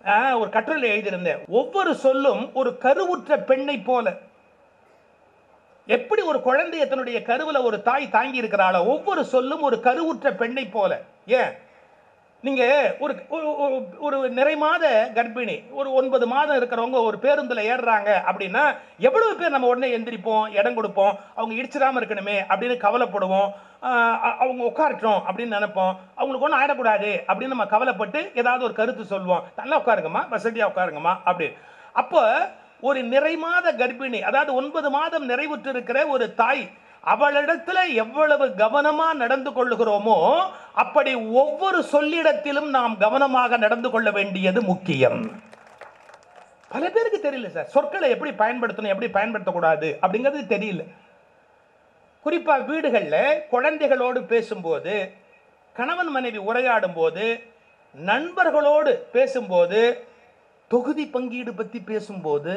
ஒரு கட்டுரை எழுதியிருந்தேன். ஒவ்வொரு சொல்லும் ஒரு கருவுற்ற பெண்ணை போல. எப்படி ஒரு குழந்தைய தன்னுடைய கருவுல ஒரு தாய் தாங்கி இருக்கிறாளோ, ஒவ்வொரு சொல்லும் ஒரு கருவுற்ற பெண்ணை போல. ஏன் நீங்க ஒரு ஒரு நிறை மாத கர்ப்பிணி, ஒரு 9 மாதம் இருக்கிறவங்க ஒரு பேருந்துல ஏறுறாங்க அப்படின்னா எவ்வளவு பேர் நம்ம உடனே எந்திரிப்போம், இடம் கொடுப்போம், அவங்க இடிச்சிடாம இருக்கணுமே அப்படின்னு கவலைப்படுவோம், அவங்க உட்காரட்டும் அப்படின்னு நினைப்போம், அவங்களுக்கு ஒன்றும் ஆயிடக்கூடாது அப்படின்னு நம்ம கவலைப்பட்டு ஏதாவது ஒரு கருத்து சொல்லுவோம், நல்லா உட்காருங்கம்மா, வசதியா உட்காருங்கம்மா அப்படின்னு. அப்போ ஒரு நிறை மாத கர்ப்பிணி, அதாவது 9 மாதம் நிறைவுற்று இருக்கிற ஒரு தாய், அவளிடத்துல எவ்வளவு கவனமா நடந்து கொள்ளுகிறோமோ அப்படி ஒவ்வொரு சொல்லிடத்திலும் நாம் கவனமாக நடந்து கொள்ள வேண்டியது முக்கியம். பல பேருக்கு தெரியல சார், சொற்களை எப்படி பயன்படுத்தணும் எப்படி பயன்படுத்தக்கூடாது அப்படிங்கிறது தெரியல. குறிப்பா வீடுகளில் குழந்தைகளோடு பேசும்போது, கணவன் மனைவி உரையாடும் போது, நண்பர்களோடு பேசும்போது, தொகுதி பங்கீடு பத்தி பேசும்போது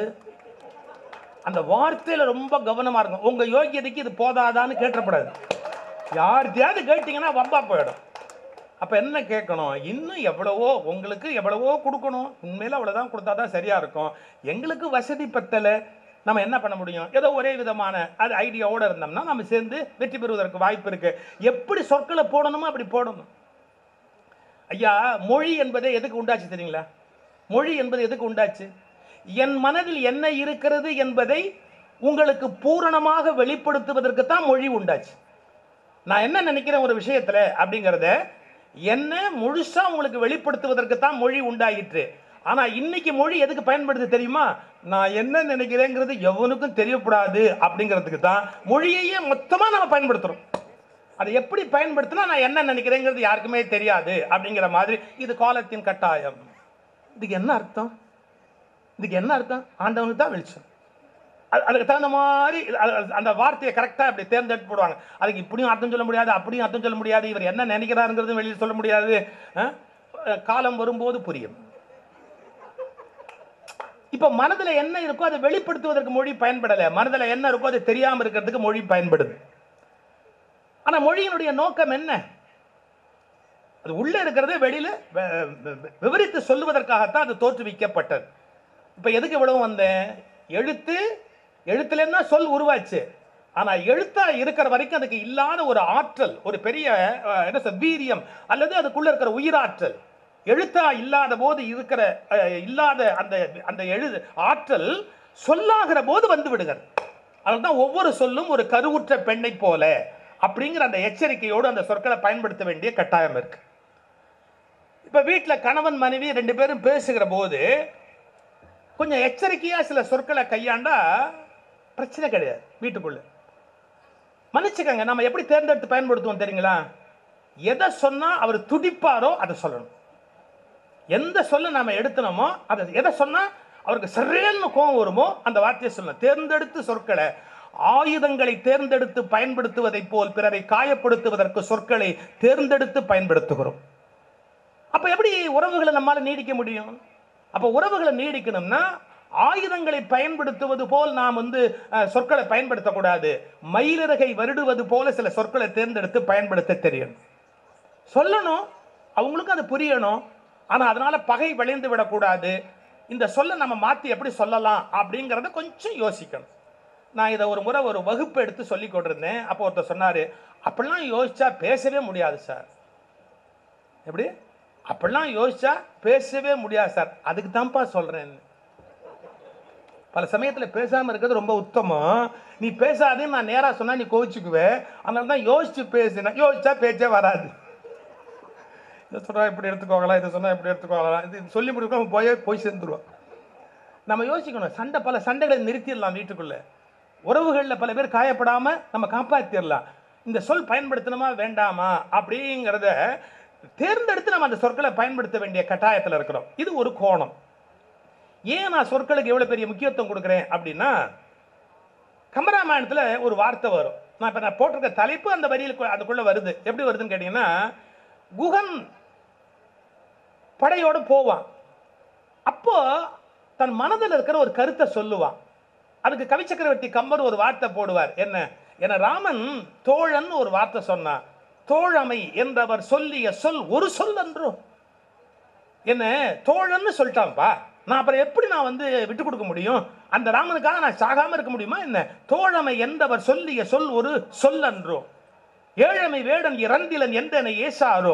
அந்த வார்த்தையில ரொம்ப கவனமா இருக்கும். உங்க யோகியதைக்கு இது போதாதான்னு கேட்டப்படாது. யார்கிட்டயாவது கேட்டீங்கன்னா வம்பா போயிடும். அப்ப என்ன கேட்கணும், இன்னும் எவ்வளவோ உங்களுக்கு எவ்வளவோ கொடுக்கணும், உண்மையில அவ்வளவுதான் கொடுத்தாதான் சரியா இருக்கும், எங்களுக்கு வசதி பத்தல, நம்ம என்ன பண்ண முடியும், ஏதோ ஒரே விதமான அது ஐடியாவோட இருந்தோம்னா நம்ம சேர்ந்து வெற்றி பெறுவதற்கு வாய்ப்பு இருக்கு. எப்படி சொற்களை போடணுமோ அப்படி போடணும். ஐயா, மொழி என்பதை எதுக்கு உண்டாச்சு தெரியுங்களா? மொழி என்பது எதுக்கு உண்டாச்சு? என் மனதில் என்ன இருக்கிறது என்பதை உங்களுக்கு பூரணமாக வெளிப்படுத்துவதற்கு தான் மொழி உண்டாச்சு. நான் என்ன நினைக்கிறேன் ஒரு விஷயத்துல அப்படிங்கிறத என்ன முழுசா உங்களுக்கு வெளிப்படுத்துவதற்கு தான் மொழி உண்டாயிற்று. ஆனா இன்னைக்கு மொழி எதுக்கு பயன்படுது தெரியுமா? நான் என்ன நினைக்கிறேங்கிறது எவனுக்கும் தெரியக்கூடாது அப்படிங்கிறதுக்கு தான் மொழியையே மொத்தமா நம்ம பயன்படுத்துறோம். அதை எப்படி பயன்படுத்தினா நான் என்ன நினைக்கிறேங்கிறது யாருக்குமே தெரியாது அப்படிங்கிற மாதிரி. இது காலத்தின் கட்டாயம். இதுக்கு என்ன அர்த்தம்? இதுக்கு என்ன அர்த்தம்? ஆண்டவனுக்கு தான் வெளிச்சம். அதுக்கு தகுந்த மாதிரி அந்த வார்த்தையை கரெக்டா அப்படி தேர்ந்தெடுத்து போடுவாங்க. அதுக்கு இப்படியும் அர்த்தம் சொல்ல முடியாது, அப்படியும் அர்த்தம் சொல்ல முடியாது, இவர் என்ன நினைக்கிறாருங்கிறது வெளியில் சொல்ல முடியாது. காலம் வரும்போது புரியும். இப்ப மனதுல என்ன இருக்கோ அதை வெளிப்படுத்துவதற்கு மொழி பயன்படல. மனதுல என்ன இருக்கோ அது தெரியாம இருக்கிறதுக்கு மொழி பயன்படுது. ஆனா மொழியினுடைய நோக்கம் என்ன? அது உள்ள இருக்கிறத வெளியில விவரித்து சொல்லுவதற்காகத்தான் அது தோற்றுவிக்கப்பட்டது. இப்ப எதுக்கு இவ்வளவு வந்தேன்? எழுத்துல என்ன சொல் உருவாச்சு. ஆனா எழுத்தா இருக்கிற வரைக்கும் அதுக்கு இல்லாத ஒரு ஆற்றல், ஒரு பெரிய வீரியம் அல்லது அதுக்குள்ள இருக்கிற உயிராற்றல், எழுத்தா இல்லாத போது இருக்கிற இல்லாத அந்த அந்த ஆற்றல் சொல்லாகிற போது வந்து விடுகிறது. அதுதான் ஒவ்வொரு சொல்லும் ஒரு கருவுற்ற பெண்ணை போல அப்படிங்கிற அந்த எச்சரிக்கையோடு அந்த சொற்களை பயன்படுத்த வேண்டிய கட்டாயம் இருக்கு. இப்ப வீட்டில் கணவன் மனைவி 2 பேரும் பேசுகிற போது கொஞ்சம் எச்சரிக்கையா சில சொற்களை கையாண்டா பிரச்சனை கிடையாது. வீட்டுக்குள்ள மன்னிச்சுக்கங்க, நம்ம எப்படி தேர்ந்தெடுத்து பயன்படுத்துவோம் தெரியுங்களா? எதை சொன்னா அவர் துடிப்பாரோ அதை சொல்லணும். எந்த சொல்ல நாம எடுத்தனமோ அதை, எதை சொன்னா அவருக்கு சரியான கோபம் வருமோ அந்த வார்த்தையை சொல்லணும். தேர்ந்தெடுத்து சொற்களை, ஆயுதங்களை தேர்ந்தெடுத்து பயன்படுத்துவதை போல் பிறரை காயப்படுத்துவதற்கு சொற்களை தேர்ந்தெடுத்து பயன்படுத்துகிறோம். அப்ப எப்படி உறவுகளை நம்மால நீடிக்க முடியும்? அப்ப உறவுகளை நீடிக்கணும்னா ஆயுதங்களை பயன்படுத்துவது போல் நாம் சொற்களை பயன்படுத்தக்கூடாது. மயிலிறகை வருடுவது போல சில சொற்களை தேர்ந்தெடுத்து பயன்படுத்த தெரியணும். சொல்லணும், அவங்களுக்கும் அது புரியணும். ஆனா அதனால பகை விளைந்து விடக்கூடாது. இந்த சொல்ல நம்ம மாத்தி எப்படி சொல்லலாம் அப்படிங்கறத கொஞ்சம் யோசிக்கணும். நான் இதை ஒரு முறை ஒரு வகுப்பு எடுத்து சொல்லி கொண்டிருந்தேன். அப்போ ஒருத்தர் சொன்னாரு, அப்படிலாம் யோசிச்சா பேசவே முடியாது சார். எப்படி? அப்படிலாம் யோசிச்சா பேசவே முடியாது சார். அதுக்கு தான்ப்பா சொல்றேன். பல சமயத்துல பேசாம இருக்கிறது ரொம்ப உத்தமம். நீ பேசாதேன்னு நான் நேரா சொன்னா நீ கோவிச்சுக்குவே. அதனால தான் யோசிச்சு பேசுனா, யோசிச்சா பேச்சே வராது. இதை சொன்னா இப்படி எடுத்துக்கோங்களா, இதை சொன்னா இப்படி எடுத்துக்கோங்களா, இது சொல்லி முடிக்க போய் சேர்ந்துருவோம். நம்ம யோசிக்கணும். பல சண்டைகளை நிறுத்திடலாம் வீட்டுக்குள்ள. உறவுகளில் பல பேர் காயப்படாம நம்ம காப்பாற்றிடலாம். இந்த சொல் பயன்படுத்தணுமா வேண்டாமா அப்படிங்கிறத தேர்ந்தெடுத்து நம்ம அந்த சொற்களை பயன்படுத்த வேண்டிய கட்டாயத்தில் இருக்கிறோம். இது ஒரு கோணம். ஏன் நான் சொற்களுக்கு எவ்வளவு பெரிய முக்கியத்துவம் கொடுக்குறேன் அப்படின்னா, கம்பராமாயணத்துல ஒரு வார்த்தை வரும். நான் இப்ப போட்டிருக்க தலைப்பு அந்த வரியில் அதுக்குள்ள வருது. எப்படி வருதுன்னு கேட்டீங்கன்னா, குகன் படையோட போவான். அப்போ தன் மனதில் இருக்கிற ஒரு கருத்தை சொல்லுவான். அதுக்கு கவி சக்கரவர்த்தி கம்பர் ஒரு வார்த்தை போடுவார். என்ன ராமன் தோழன் ஒரு வார்த்தை சொன்னான். தோழமை என்றவர் சொல்லிய சொல் ஒரு சொல் என்றோ. என்ன தோழன்னு சொல்லிட்டான்ப்பா, நான் அப்புறம் எப்படி நான் வந்து விட்டு கொடுக்க முடியும்? அந்த ராமனுக்காக நான் சாகாம இருக்க முடியுமா என்ன? தோழமை என்பவர் சொல்லிய சொல் ஒரு சொல்லன்றோ, ஏழமை வேடன் இறந்திலன் என்றனை ஏசாரோ,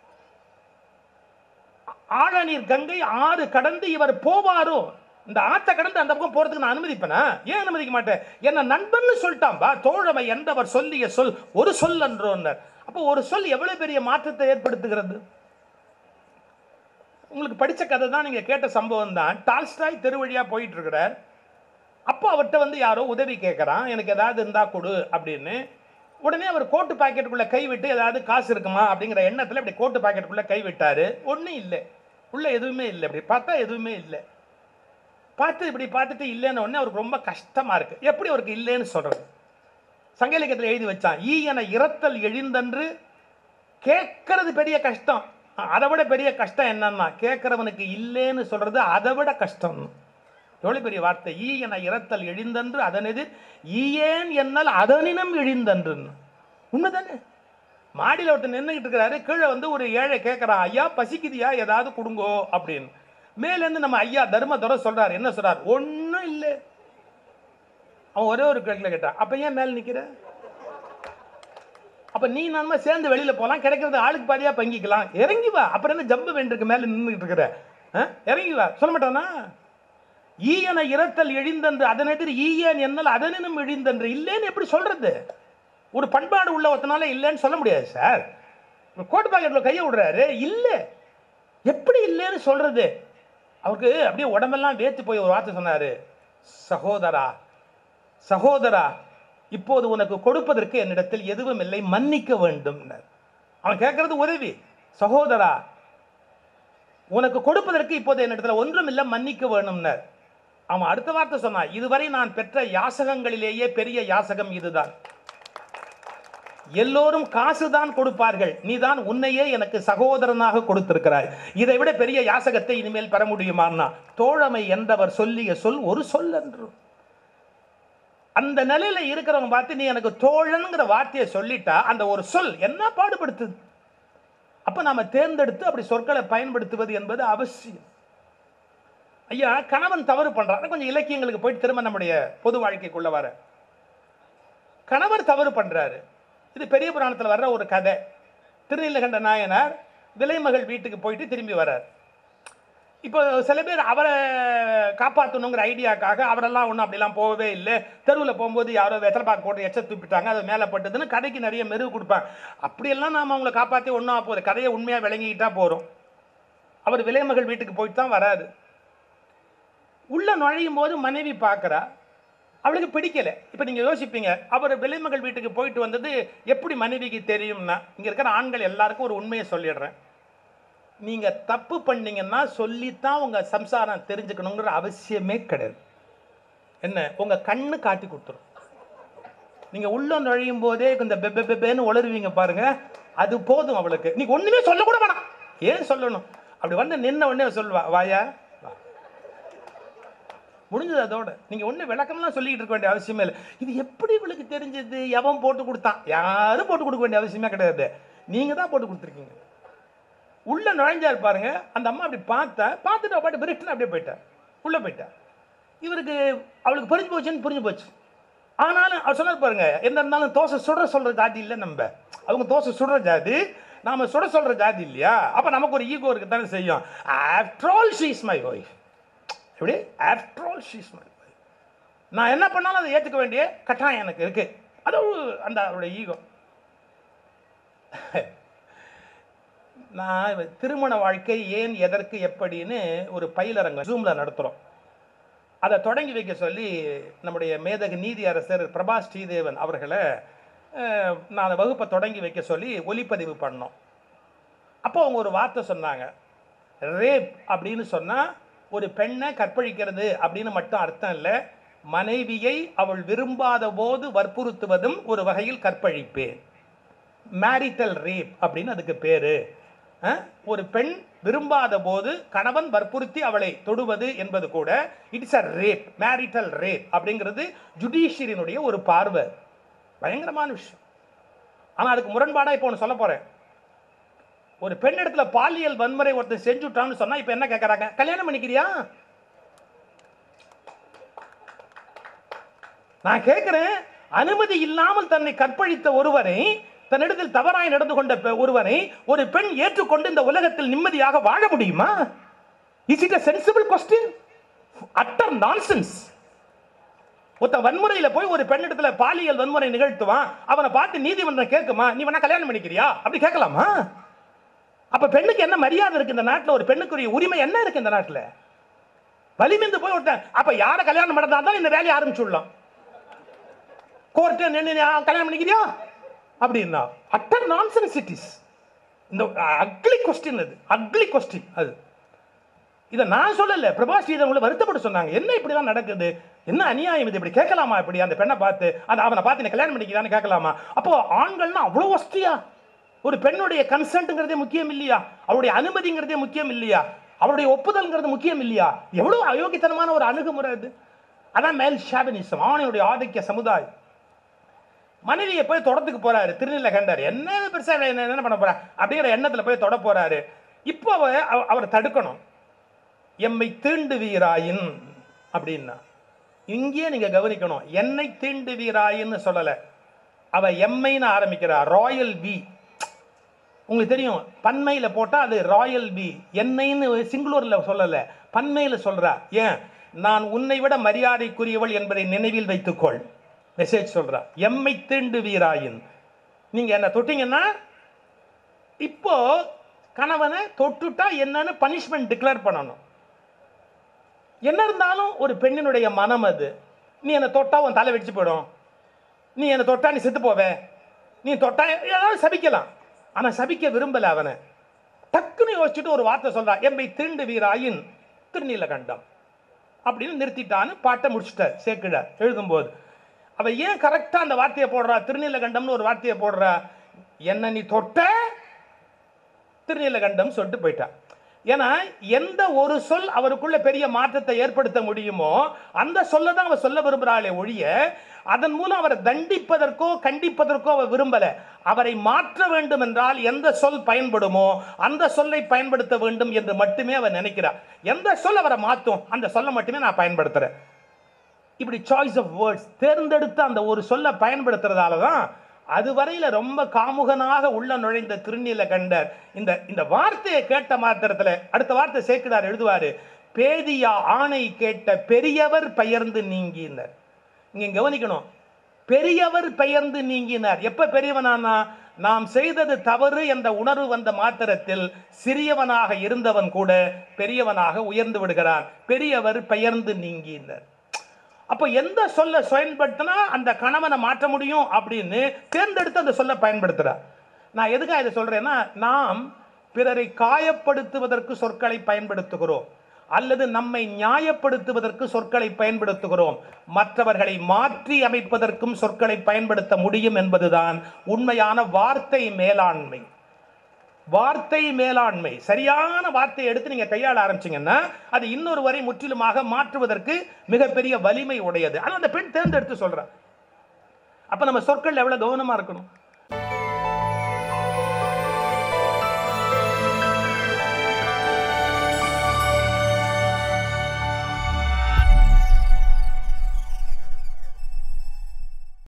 ஆழநீர் கங்கை ஆறு கடந்து இவர் போவாரோ. இந்த ஆற்றை கடந்து அந்த பக்கம் போறதுக்கு நான் அனுமதிப்பேனா? ஏன் அனுமதிக்க மாட்டேன்? என்ன நண்பன்னு சொல்லிட்டான்பா. தோழமை என்பவர் சொல்லிய சொல் ஒரு சொல் என்றோன்னர். அப்போ ஒரு சொல் எவ்வளவு பெரிய மாற்றத்தை ஏற்படுத்துகிறது. உங்களுக்கு படிச்ச கதை தான், நீங்க கேட்ட சம்பவம் தான். டால்ஸ்டாய் தெரு வழியா போயிட்டு இருக்கிறார். அப்போ அவர்கிட்ட வந்து யாரோ உதவி கேட்கறான், எனக்கு ஏதாவது இருந்தா கொடு அப்படின்னு. உடனே அவர் கோட்டு பாக்கெட்டுக்குள்ள கை விட்டு ஏதாவது காசு இருக்குமா அப்படிங்கிற எண்ணத்துல இப்படி கோட்டு பாக்கெட்டுக்குள்ள கை விட்டாரு. ஒன்றும் இல்லை, உள்ள எதுவுமே இல்லை. இப்படி பார்த்தா எதுவுமே இல்லை. இப்படி பார்த்துட்டு இல்லைன்னு உடனே அவருக்கு ரொம்ப கஷ்டமா இருக்கு. எப்படி அவருக்கு இல்லைன்னு சொல்றது? சங்க இலக்கியத்தில் எழுதி வச்சான், ஈ என இரத்தல் எழிந்தன்று. கேட்கறது பெரிய கஷ்டம், அதை விட பெரிய கஷ்டம் என்னன்னா கேட்கிறவனுக்கு இல்லைன்னு சொல்றது அதை விட கஷ்டம். எவ்வளவு பெரிய வார்த்தை! ஈ என இரத்தல் எழிந்தன்று அதனெதிர் ஈயேன் என்னால் அதனினும் எழிந்தன்று. உண்மைதானே? மாடியில் ஒருத்தர் நின்றுகிட்டு இருக்கிறாரு, கீழே வந்து ஒரு ஏழை கேட்கிறான், ஐயா பசிக்குதியா ஏதாவது கொடுங்கோ அப்படின்னு. மேலேருந்து நம்ம ஐயா தர்மதுரை சொல்றாரு. என்ன சொல்றாரு? ஒன்றும் இல்லை. அவன் ஒரே ஒரு கேள்வி கேட்டான், அப்ப ஏன் மேல நிக்கிற? அப்ப நீ நாம சேர்ந்து வெளியில போலாம், கிடைக்கிறது ஆளுக்கு பாதியா பங்கிக்கலாம், இறங்கி வா. அப்புறம் என்ன ஜம்பு வேண்டிருக்கு மேல நின்றுகிட்டு இருக்கிற? இறங்கி வா. சொல்ல மாட்டானா? ஈயன இரத்தல் எழிந்தன்று அதனெதிர் ஈயன் என்னால் அதனினும் எழிந்தன்று. இல்லைன்னு எப்படி சொல்றது? ஒரு பண்பாடு உள்ள ஒருத்தனால இல்லைன்னு சொல்ல முடியாது சார். கோட்டு பாக்கெட்ல கையை விடுறாரு, இல்லை. எப்படி இல்லைன்னு சொல்றது? அவருக்கு அப்படியே உடம்பெல்லாம் வேத்து போய் ஒரு வார்த்தை சொன்னாரு, சகோதரா சகோதரா, இப்போது உனக்கு கொடுப்பதற்கு என்னிடத்தில் எதுவும் இல்லை, மன்னிக்க வேண்டும். அவன் கேட்கறது உதவி. சகோதரா, உனக்கு கொடுப்பதற்கு இப்போது என்னிடத்தில் ஒன்றும் இல்லை, மன்னிக்க வேணும். அவன் அடுத்த வார்த்தை சொன்னான், இதுவரை நான் பெற்ற யாசகங்களிலேயே பெரிய யாசகம் இதுதான். எல்லோரும் காசுதான் கொடுப்பார்கள், நீதான் உன்னையே எனக்கு சகோதரனாக கொடுத்திருக்கிறாய். இதை விட பெரிய யாசகத்தை இனிமேல் பெற முடியுமான்னா? தோழமை என்றவர் சொல்லிய சொல் ஒரு சொல் என்று. அந்த நிலையில இருக்கிறவங்க பார்த்து நீ எனக்கு தோழனுங்கிற வார்த்தையை சொல்லிட்டா அந்த ஒரு சொல் என்ன பாடுபடுத்துது. அப்ப நாம தேர்ந்தெடுத்து அப்படி சொற்களை பயன்படுத்துவது என்பது அவசியம். ஐயா, கணவன் தவறு பண்றாரு. கொஞ்சம் இலக்கியங்களுக்கு போயிட்டு திரும்ப நம்முடைய பொது வாழ்க்கைக்குள்ள வர, கணவர் தவறு பண்றாரு. இது பெரிய புராணத்தில் வர்ற ஒரு கதை. திருநீலகண்ட நாயனார் விலைமகள் வீட்டுக்கு போயிட்டு திரும்பி வர்றார். இப்போ சில பேர் அவரை காப்பாற்றணுங்கிற ஐடியாக்காக அவரெல்லாம் ஒன்றும் அப்படிலாம் போகவே இல்லை. தெருவில் போகும்போது யாரோ வெத்தலைப்பாக்கு போட்டு எச்ச தூப்பிட்டாங்க, அது மேலே பட்டுதுன்னு கதைக்கு நிறைய மெருகு கொடுப்பாங்க. அப்படியெல்லாம் நாம் அவங்களை காப்பாற்றி ஒன்றும் போகுது, கதையை உண்மையாக விளங்கிக்கிட்டா போகிறோம். அவர் விலைமகள் வீட்டுக்கு போயிட்டு தான் வராது. உள்ள நுழையும் போது மனைவி பார்க்குறா, அவளுக்கு பிடிக்கல. இப்போ நீங்கள் யோசிப்பீங்க, அவர் விலைமகள் வீட்டுக்கு போயிட்டு வந்தது எப்படி மனைவிக்கு தெரியும்னா, இங்கே இருக்கிற ஆண்கள் எல்லாருக்கும் ஒரு உண்மையை சொல்லிடுறேன். நீங்கள் தப்பு பண்ணீங்கன்னா சொல்லித்தான் உங்கள் சம்சாரம் தெரிஞ்சுக்கணுங்கிற அவசியமே கிடையாது. என்ன, உங்கள் கண்ணு காட்டி கொடுத்துரும். நீங்கள் உள்ள நுழையும் போதே இந்த பெப்பேன்னு உளருவீங்க பாருங்க, அது போதும் அவளுக்கு. நீ ஒன்றுமே சொல்லக்கூட வேணாம். ஏன் சொல்லணும்? அப்படி வந்து நின்ன உடனே சொல்லுவா, வாயா முடிஞ்சது. அதோட நீங்க ஒண்ணு விளக்கம்லாம் சொல்லிட்டு இருக்க வேண்டிய அவசியமே இல்லை. இது எப்படி இவளுக்கு தெரிஞ்சது? எவன் போட்டு கொடுத்தான்? யாரும் போட்டு கொடுக்க வேண்டிய அவசியமே கிடையாது, நீங்க தான் போட்டு கொடுத்துருக்கீங்க. உள்ள நுழைஞ்சாரு பாருங்க, அந்த அம்மா அப்படி பார்த்துட்டு பாட்டு பிரிட்டு அப்படியே போயிட்டா, உள்ள போயிட்டா. இவருக்கு அவளுக்கு புரிஞ்சு போச்சுன்னு புரிஞ்சு போச்சு. ஆனாலும் அவர் சொன்னார் பாருங்க, என்ன இருந்தாலும் தோசை சுட சொல்ற ஜாதி இல்லை நம்ம. அவங்க தோசை சுடுற ஜாதி, நாம சுட சொல்ற ஜாதி இல்லையா? அப்ப நமக்கு ஒரு ஈகோ இருக்கு தானே செய்யும். After all she is my wife. எப்படி? After all she is my wife. நான் என்ன பண்ணாலும் அதை ஏற்றுக்க வேண்டிய கட்டாயம் எனக்கு இருக்கு. அது அந்த அவருடைய ஈகோ. நான் திருமண வாழ்க்கை ஏன், எதற்கு, எப்படின்னு ஒரு பயிலரங்கம் ஜூம்ல நடத்துகிறோம். அதை தொடங்கி வைக்க சொல்லி நம்முடைய மேதகு நீதி அரசர் பிரபா ஸ்ரீதேவன் அவர்களை நான் அந்த வகுப்பை தொடங்கி வைக்க சொல்லி ஒலிப்பதிவு பண்ணோம். அப்போ அவங்க ஒரு வார்த்தை சொன்னாங்க, ரேப் அப்படின்னு சொன்னால் ஒரு பெண்ணை கற்பழிக்கிறது அப்படின்னு மட்டும் அர்த்தம் இல்லை, மனைவியை அவள் விரும்பாத போது வற்புறுத்துவதும் ஒரு வகையில் கற்பழிப்பே, மேரிட்டல் ரேப் அப்படின்னு அதுக்கு பேரு. ஒரு பெண் விரும்பாத போது கணவன் வற்புறுத்தி அவளை தொடுவது என்பது கூட it's a rape, marital rape அப்படிங்கிறது ஜுடிஷியரினுடைய ஒரு பார்வை. பயங்கரமான விஷயம். ஆனால் அதுக்கு முரண்பாடாக இப்போ ஒன்று சொல்ல போறேன். ஒரு பெண் இடத்துல பாலியல் வன்முறை ஒருத்தர் செஞ்சுட்டான்னு சொன்னா இப்ப என்ன கேட்கறாங்க? கல்யாணம் பண்ணிக்கிறியா? நான் கேட்கிறேன், அனுமதி இல்லாமல் தன்னை கற்பழித்த ஒருவரை, தன்னிடத்தில் தவறாய் நடந்து கொண்ட ஒருவரை ஒரு பெண் ஏற்றுக்கொண்டு இந்த உலகத்தில் நிம்மதியாக வாழ முடியுமா? Is it a sensible question? Utter nonsense. ஒருத்த வன்முறையில போய் ஒரு பெண்ணிடத்துல பாலியல் வன்முறை நிகழ்த்துவான், அவனை பார்த்து நீதிமன்றம் கேட்குமா நீ வேணா கல்யாணம் பண்ணிக்கிறியா? அப்படி கேட்கலாமா? அப்ப பெண்ணுக்கு என்ன மரியாதை இருக்கு இந்த நாட்டில்? ஒரு பெண்ணுக்குரிய உரிமை என்ன இருக்கு இந்த நாட்டில்? வலிமிந்து போய் ஒருத்தன் அப்ப யார கல்யாணம் பண்ணதான் இந்த வேலையை ஆரம்பிச்சுடலாம். கோர்ட்டு கல்யாணம் பண்ணிக்கிறியா அப்படின்னா அட்டர் நான்சென்ஸ் இட் இஸ். இந்த அக்லி கொஸ்டின், அது அக்லி கொஸ்டின். அது இதை நான் சொல்லல, பிரபா ஸ்ரீதர் வருத்தப்பட்டு சொன்னாங்க. என்ன இப்படிதான் நடக்குது, என்ன அநியாயம் இது, இப்படி கேட்கலாமா? இப்படி அந்த பெண்ணை பார்த்து அவனை பார்த்து நீ கல்யாணம் பண்ணிக்கிறான்னு கேட்கலாமா? அப்போ ஆண்கள்னா அவ்வளோ வசதியா? ஒரு பெண்ணுடைய கன்சென்ட்ங்கிறதே முக்கியம் இல்லையா? அவருடைய அனுமதிங்கிறதே முக்கியம் இல்லையா? அவருடைய ஒப்புதல்ங்கிறது முக்கியம் இல்லையா? எவ்வளவு அயோக்கியத்தனமான ஒரு அணுகுமுறை அது. அதான் மேல் ஷாவினிசம், ஆணையுடைய ஆதிக்க சமுதாயம். மனைவியை போய் தொடத்துக்கு போறாரு, திருநீல கண்டாரு, என்ன பெருசா என்ன பண்ண போற அப்படிங்கிற எண்ணத்துல போய் தொட போறாரு. இப்போ அவரை தடுக்கணும். எம்மை தீண்டுவீராயின் அப்படின்னா இங்கே நீங்க கவனிக்கணும், என்னை தீண்டுவீராயின்னு சொல்லல, அவ எம்மைன்னு ஆரம்பிக்கிறார். ராயல் பி, உங்களுக்கு தெரியும், பன்மையில போட்டா அது ராயல் பி. என்னைன்னு சிங்குலர்ல சொல்லல, பன்மையில சொல்றா. ஏன்? நான் உன்னை விட மரியாதைக்குரியவள் என்பதை நினைவில் வைத்துக்கொள். மெசேஜ் சொல்றா. எம்மை தீண்டுவீராயின், நீங்க என்ன தொட்டீங்கன்னா, இப்போ கணவனை தொட்டுட்டா என்னன்னு பனிஷ்மெண்ட் டிக்ளேர் பண்ணணும். என்ன இருந்தாலும் ஒரு பெண்ணினுடைய மனம் அது. நீ என்னை தொட்டா உன் தலை வெடிச்சு போயிடும், நீ என்னை தொட்டா நீ செத்து போவே, நீ தொட்டா ஏதாவது சபிக்கலாம். ஆனா சபிக்க விரும்பல. அவனை டக்குன்னு யோசிச்சுட்டு ஒரு வார்த்தை சொல்றான், எம்மை தீண்டுவீராயின் திருநீலகண்டம் அப்படின்னு நிறுத்திட்டான்னு பாட்டை முடிச்சுட்டார் சேக்கிழார் எழுதும்போது. அவ ஏன் கரெக்டா அந்த வார்த்தையை போடுறா? திருநீலகண்டம்னு ஒரு வார்த்தையை போடுறா. என்ன நீ தொட்ட திருநீலகண்டம் சொல்லிட்டு போயிட்டா. ஏன்னா எந்த ஒரு சொல் அவருக்குள்ள பெரிய மாற்றத்தை ஏற்படுத்த முடியுமோ அந்த சொல்ல தான் அவர் சொல்ல விரும்புகிறாளே ஒழிய அதன் மூலம் அவரை தண்டிப்பதற்கோ கண்டிப்பதற்கோ அவர் விரும்பல. அவரை மாற்ற வேண்டும் என்றால் எந்த சொல் பயன்படுமோ அந்த சொல்லை பயன்படுத்த வேண்டும் என்று மட்டுமே அவர் நினைக்கிறார். எந்த சொல் அவரை மாற்றும் அந்த சொல்லை மட்டுமே நான் பயன்படுத்துறேன். இப்படி சாய்ஸ் ஆஃப் வேர்ட்ஸ் தேர்ந்தெடுத்து அந்த ஒரு சொல்லை பயன்படுத்துறதால தான் அதுவரையில ரொம்ப காமுகனாக உள்ள நுழைந்த திருநீலகண்டர் இந்த வார்த்தையை கேட்ட மாத்திரத்தில் அடுத்த வார்த்தை சேக்கிழார் எழுதுவாரு, பேதியா ஆணை கேட்ட பெரியவர் பெயர்ந்து நீங்கினார். இங்க கவனிக்கணும், பெரியவர் பெயர்ந்து நீங்கினார். எப்ப பெரியவனானா, நாம் செய்தது தவறு என்ற உணர்வு வந்த மாத்திரத்தில் சிறியவனாக இருந்தவன் கூட பெரியவனாக உயர்ந்து விடுகிறான். பெரியவர் பெயர்ந்து நீங்கினார். அப்போ எந்த சொல்ல பயன்படுத்தினா அந்த கணவனை மாற்ற முடியும் அப்படின்னு தேர்ந்தெடுத்து அந்த சொல்ல பயன்படுத்துறார். நான் எதுக்காக இதை சொல்றேன்னா, நாம் பிறரை காயப்படுத்துவதற்கு சொற்களை பயன்படுத்துகிறோம் அல்லது நம்மை நியாயப்படுத்துவதற்கு சொற்களை பயன்படுத்துகிறோம். மற்றவர்களை மாற்றி அமைப்பதற்கும் சொற்களை பயன்படுத்த முடியும் என்பதுதான் உண்மையான வார்த்தை மேலாண்மை. வார்த்தை மேலாண்மை, சரியான வார்த்தையை எடுத்து நீங்க கையாள ஆரம்பிச்சீங்கன்னா அது இன்னொரு வரை முற்றிலுமாக மாற்றுவதற்கு மிகப்பெரிய வலிமை உடையது. ஆனால் அந்த பெண் தேர்ந்தெடுத்து சொல்ற. அப்ப நம்ம சொற்கள் எவ்வளவு கவனமா இருக்கணும்.